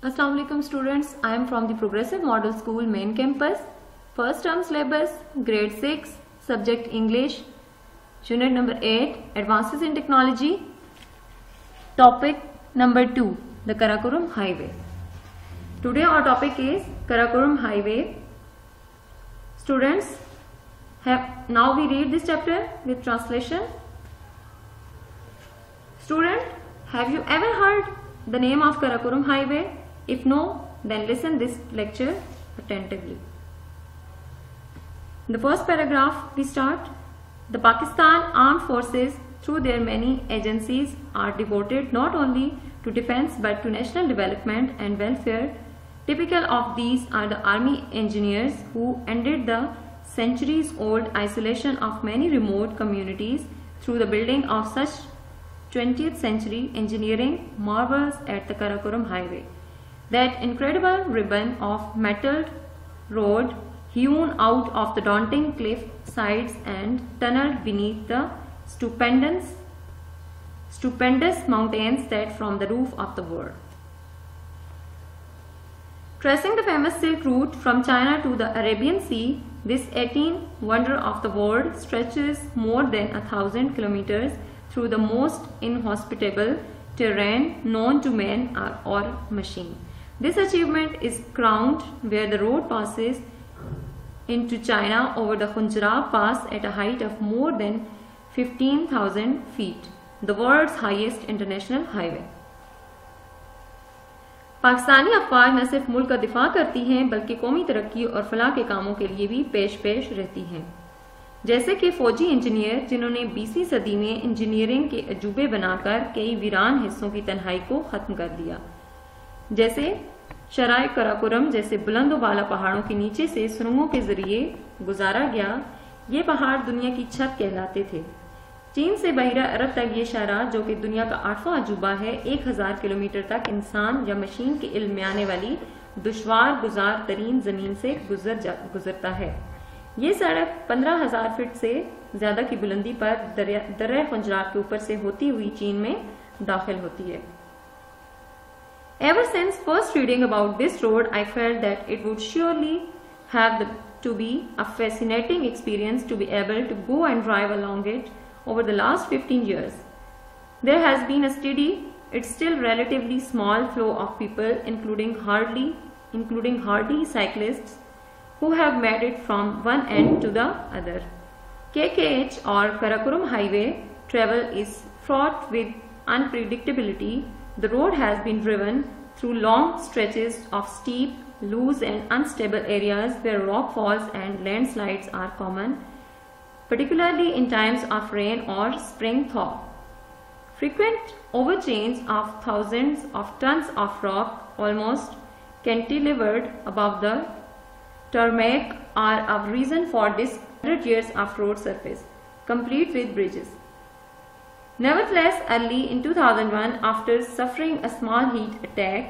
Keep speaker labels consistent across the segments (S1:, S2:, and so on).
S1: Assalamu alaikum students, I am from the Progressive Model School main campus. First term syllabus, grade 6, subject English, unit number 8, advances in technology. Topic number 2, the Karakoram Highway. Today our topic is Karakoram Highway. Students, now we read this chapter with translation. Student, have you ever heard the name of Karakoram Highway? If no, then listen this lecture attentively. The first paragraph we start. The Pakistan Armed Forces through their many agencies are devoted not only to defense but to national development and welfare. Typical of these are the army engineers who ended the centuries-old isolation of many remote communities through the building of such 20th century engineering marvels at the Karakoram Highway. That incredible ribbon of metalled road hewn out of the daunting cliff sides and tunneled beneath the stupendous mountains that form the roof of the world. Tracing the famous Silk Route from China to the Arabian Sea, this 18th wonder of the world stretches more than 1,000 kilometers through the most inhospitable terrain known to man or machine. This achievement is crowned where the road passes into China over the Khunjrab Pass at a height of more than 15,000 feet, the world's highest international highway. Pakistani अफवाज न सिर्फ मुल्क का दिफा करती हैं बल्कि कौमी तरक्की और फलाह के कामों के लिए भी पेश रहती हैं, जैसे कि फौजी इंजीनियर जिन्होंने 20वीं सदी में इंजीनियरिंग के अजूबे बनाकर कई वीरान हिस्सों की तन्हाई को खत्म कर दिया, जैसे शराय कराकोरम जैसे बुलंद बाला पहाड़ों के नीचे से सुरंगों के जरिए गुजारा गया। ये पहाड़ दुनिया की छत कहलाते थे। चीन से बहिरा अरब तक ये शाहराह जो कि दुनिया का 8वां अजूबा है 1000 किलोमीटर तक इंसान या मशीन के इल्म में आने वाली दुश्वार गुजार तरीन जमीन से गुजरता है। ये सड़क 15,000 फीट से ज्यादा की बुलंदी पर दर्या खुंजराब के ऊपर से होती हुई चीन में दाखिल होती है। Ever since first reading about this road, I felt that it would surely have to be a fascinating experience to be able to go and drive along it over the last 15 years. There has been a steady, it's still relatively small flow of people, including hardy cyclists who have made it from one end to the other. KKH or Karakoram Highway travel is fraught with unpredictability. The road has been driven through long stretches of steep, loose and unstable areas where rock falls and landslides are common, particularly in times of rain or spring thaw. Frequent overchains of thousands of tons of rock, almost cantilevered above the tarmac, are a reason for this 100 years of road surface, complete with bridges. Nevertheless, early in 2001, after suffering a small heart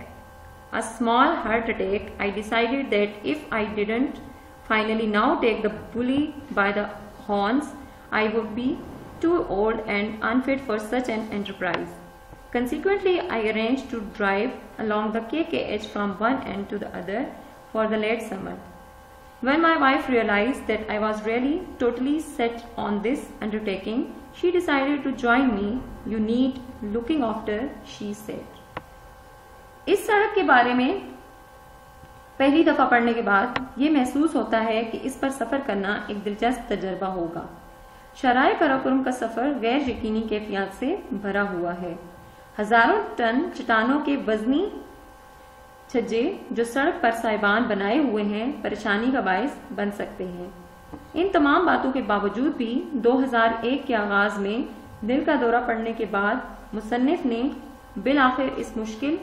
S1: attack, I decided that if I didn't finally now take the bully by the horns, I would be too old and unfit for such an enterprise. Consequently, I arranged to drive along the KKH from one end to the other for the late summer. When my wife realized that I was really totally set on this undertaking, she decided to join me. You need looking after, she said. इस सड़क के बारे में पहली दफा पढ़ने के बाद ये महसूस होता है कि इस पर सफर करना एक दिलचस्प तजर्बा होगा। शराय कराकोरम का सफर गैर यकीनी कैफियत से भरा हुआ है। हजारों टन चट्टानों के वजनी छज्जे जो सड़क पर साइबान बनाए हुए हैं परेशानी का बायस बन सकते हैं। इन तमाम बातों के बावजूद भी 2001 के आगाज में दिल का दौरा पड़ने के बाद मुसन्निफ ने बिल आखिर इस मुश्किल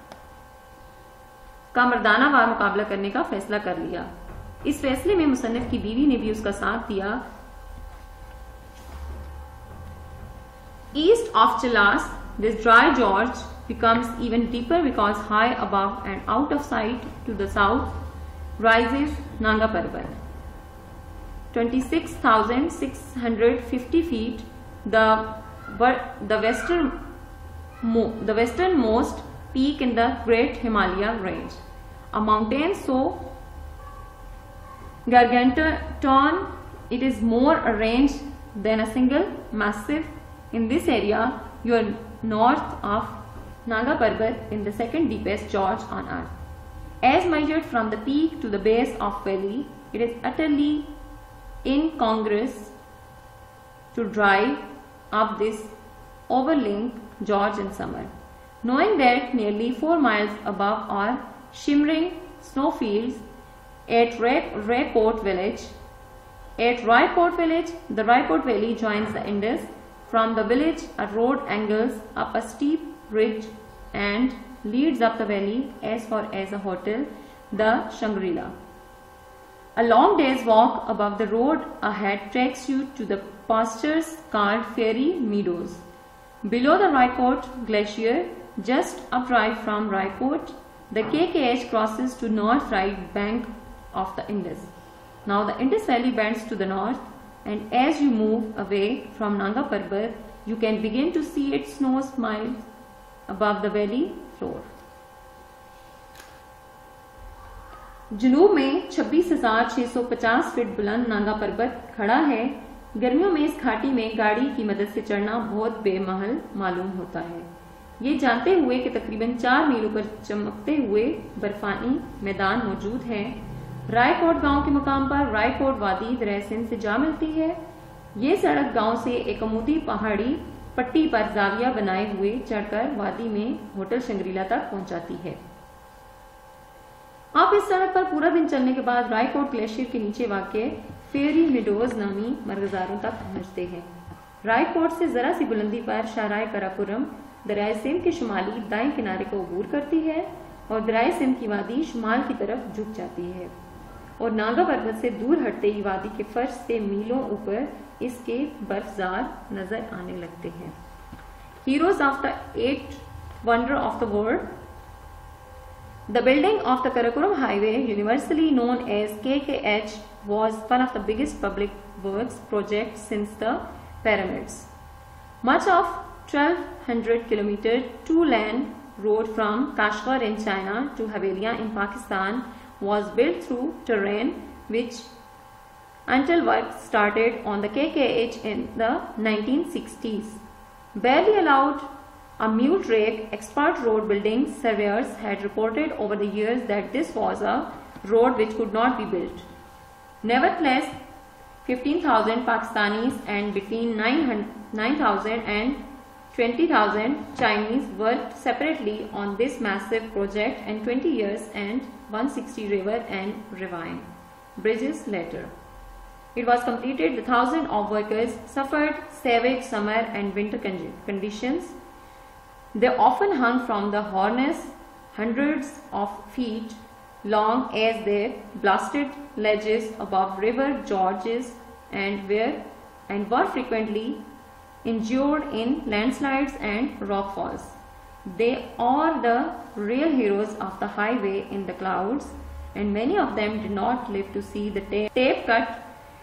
S1: का मर्दाना वार मुकाबला करने का फैसला कर लिया। इस फैसले में मुसन्निफ की बीवी ने भी उसका साथ दिया। East of Chilas, this dry gorge becomes even deeper because high above and out of sight to the south rises Nanga Parbat, 26,650 feet, the westernmost peak in the Great Himalaya Range. A mountain so gargantuan it is more arranged than a single massive. In this area, you are north of Nanga Parbat in the second deepest gorge on earth. As measured from the peak to the base of valley, it is utterly incongruous to drive up this overlying gorge in summer, knowing that nearly 4 miles above are shimmering snowfields at Raiport village. At Raiport village, the Raiport valley joins the Indus. From the village, a road angles up a steep ridge and leads up the valley as far as a hotel, the Shangri-La. A long day's walk above the road ahead takes you to the pastures called Fairy Meadows. Below the Raiport Glacier, just upright from Raiport, the KKH crosses to north right bank of the Indus. Now the Indus Valley bends to the north, and as you move away from Nanga Parbat, you can begin to see its snow smiles above the valley floor. जुनूब में 26,650 feet बुलंद नांगा पर्वत खड़ा है। गर्मियों में इस घाटी में गाड़ी की मदद से चढ़ना बहुत बेमहल मालूम होता है, ये जानते हुए कि तकरीबन 4 मील ऊपर चमकते हुए बर्फानी मैदान मौजूद है। रायकोट गांव के मुकाम पर रायकोट वादी दरिया सिंध से जा मिलती है। ये सड़क गांव से एक अमूदी पहाड़ी पट्टी पर जाविया बनाए हुए चढ़कर वादी में होटल शंग्रीला तक पहुंचाती है। आप इस सड़क पर पूरा दिन चलने के बाद रायकोट ग्लेशियर के नीचे वाक़ फेरी मेडोज नामी मरगजारों तक पहुंचते हैं। रायकोट से जरा सी बुलंदी पर शाहराय करापुरम दरिया सिंध के शुमाली दाएं किनारे को अबूर करती है और दरिया सिंध की वादी शुमाल की तरफ झुक जाती है और नागा पर्वत से दूर हटते ही वादी के फर्श से मीलों ऊपर इसके बर्फजार नजर आने लगते हैं। Heroes of the 8th wonder of the world, the building of the Karakoram highway, universally known as KKH, was one of the biggest public works projects since the pyramids. Much of 1200 kilometer two-lane road from Kashgar in China to Haveliya in Pakistan was built through terrain which until work started on the KKH in the 1960s. Barely allowed a mule track, expert road building surveyors had reported over the years that this was a road which could not be built. Nevertheless, 15,000 Pakistanis and between 9,000 and 20,000 Chinese worked separately on this massive project, and 20 years and 160 river and ravine bridges later, it was completed. The thousands of workers suffered savage summer and winter conditions. They often hung from the harness hundreds of feet long as they blasted ledges above river gorges and were frequently injured in landslides and rockfalls. They are the real heroes of the highway in the clouds, and many of them did not live to see the tape cut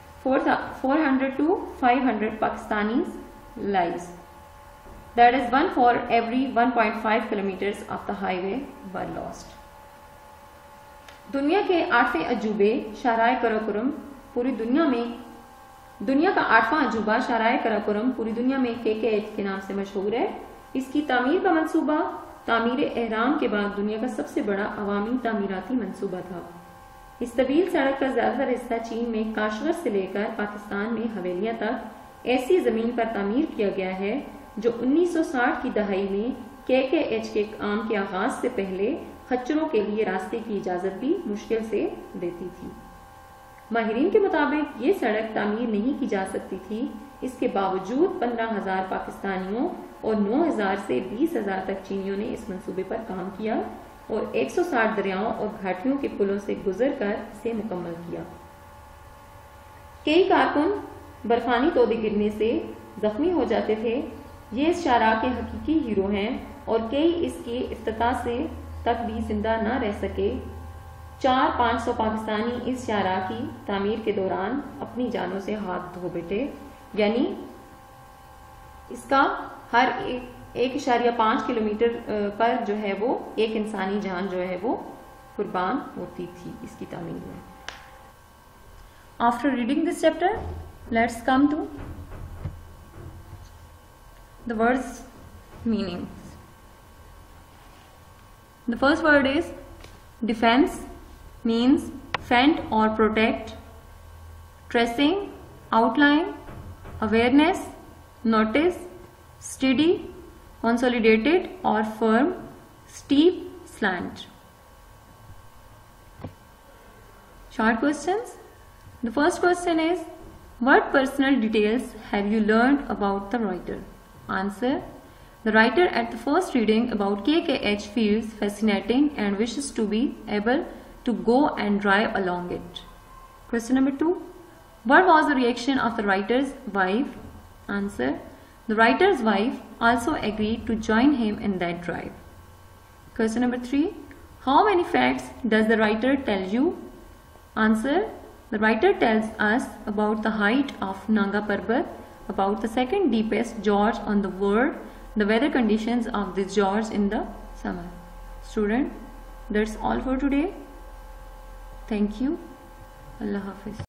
S1: 400 to 500 Pakistanis' lives. That is, one for every 1.5 kilometers of the highway were lost. दुनिया के 8वें अजूबे शाहराय करापुरम पूरी दुनिया का 8वां अजूबा शाहराय करापुरम पूरी दुनिया में KKH के नाम से मशहूर है। इसकी तामीर का मंसूबा तामीर एहराम के बाद दुनिया का सबसे बड़ा अवामी तामीराती मंसूबा था। इस तवील सड़क का ज्यादातर हिस्सा चीन में काशगर से लेकर पाकिस्तान में हवेलियां तक ऐसी जमीन पर तामीर किया गया है जो 1960 की दहाई में KKH के काम के आगाज से पहले खच्चरों के लिए रास्ते की इजाजत भी मुश्किल से देती थी। माहिरीन के मुताबिक ये सड़क तामीर नहीं की जा सकती थी। इसके बावजूद 15,000 पाकिस्तानियों और 9,000 से 20,000 तक चीनियों ने इस मंसूबे पर काम किया और 160 दरियाओं और घाटियों के पुलों से गुजरकर इसे मुकम्मल किया। कई कारकुन बर्फानी तोदे गिरने से जख्मी हो जाते थे। ये इस शाहराह के हकीकी हीरो हैं और कई इसकी इफ्तिताह से तक भी जिंदा न रह सके। 400-500 पाकिस्तानी इस शाहराह की तामीर के दौरान अपनी जानों से हाथ धो बैठे, यानी इसका हर एक 1.5 किलोमीटर पर जो है वो एक इंसानी जान जो है वो कुर्बान होती थी। इसकी तामील में। After reading this chapter, let's come to the words meanings. The first word is defence, means fend or protect. Tracing, outline, awareness, notice, steady, consolidated or firm, steep, slant. Short questions. The first question is, what personal details have you learned about the writer? Answer: the writer at the first reading about KKH feels fascinating and wishes to be able to go and drive along it. Question number 2. What was the reaction of the writer's wife? Answer: the writer's wife also agreed to join him in that drive. Question number 3. How many facts does the writer tell you? Answer: the writer tells us about the height of Nanga Parbat, about the second deepest gorge on the world, the weather conditions of this gorge in the summer. Student, that's all for today. Thank you. Allah Hafiz.